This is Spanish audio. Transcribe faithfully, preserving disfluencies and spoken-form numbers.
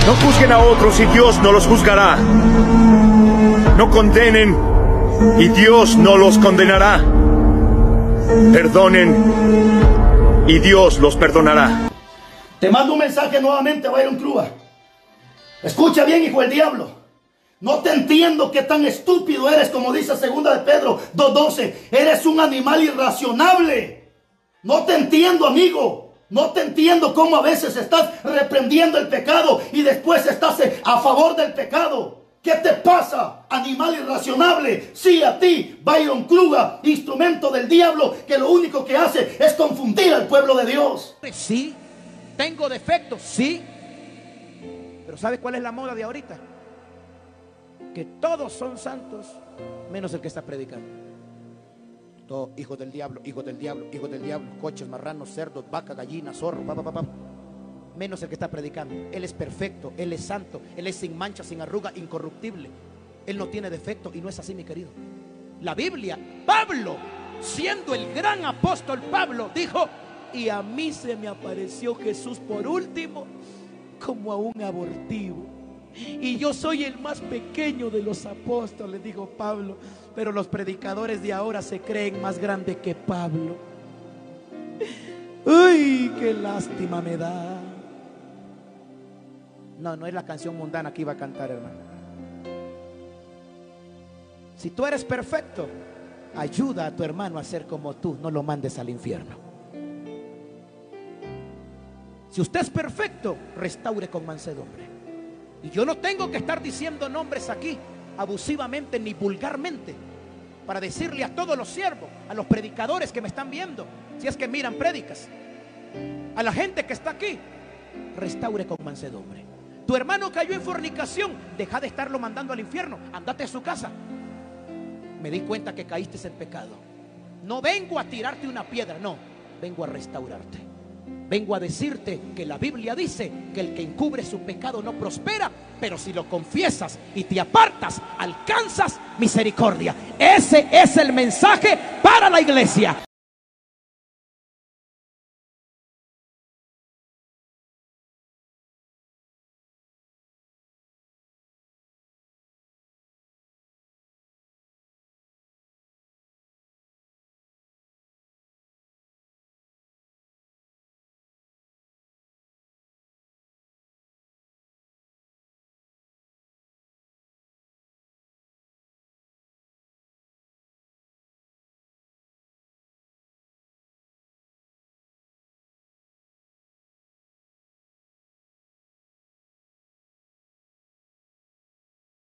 No juzguen a otros y Dios no los juzgará. No condenen y Dios no los condenará. Perdonen y Dios los perdonará. Te mando un mensaje nuevamente, Byron Cruz. Escucha bien, hijo del diablo. No te entiendo qué tan estúpido eres, como dice segunda de Pedro dos doce. Eres un animal irracionable. No te entiendo, amigo. No te entiendo cómo a veces estás reprendiendo el pecado y después estás a favor del pecado. ¿Qué te pasa, animal irracionable? Sí, a ti, Byron Cruz, instrumento del diablo, que lo único que hace es confundir al pueblo de Dios. Sí, tengo defectos, sí. Pero ¿sabes cuál es la moda de ahorita? Que todos son santos, menos el que está predicando. Todos hijos del diablo, hijos del diablo, hijos del diablo, coches, marranos, cerdos, vaca, gallina, zorro, pa, pa, pa, pa. Menos el que está predicando. Él es perfecto, Él es santo, Él es sin mancha, sin arruga, incorruptible. Él no tiene defecto y no es así, mi querido. La Biblia, Pablo, siendo el gran apóstol Pablo, dijo: y a mí se me apareció Jesús por último como a un abortivo. Y yo soy el más pequeño de los apóstoles, dijo Pablo. Pero los predicadores de ahora se creen más grandes que Pablo. Uy, qué lástima me da. No, no es la canción mundana que iba a cantar, hermano. Si tú eres perfecto, ayuda a tu hermano a ser como tú. No lo mandes al infierno. Si usted es perfecto, restaure con mansedumbre. Y yo no tengo que estar diciendo nombres aquí abusivamente ni vulgarmente para decirle a todos los siervos, a los predicadores que me están viendo, si es que miran prédicas, a la gente que está aquí: restaure con mansedumbre. Tu hermano cayó en fornicación, deja de estarlo mandando al infierno, andate a su casa. Me di cuenta que caíste en pecado. No vengo a tirarte una piedra, no, vengo a restaurarte. Vengo a decirte que la Biblia dice que el que encubre su pecado no prospera, pero si lo confiesas y te apartas, alcanzas misericordia. Ese es el mensaje para la iglesia.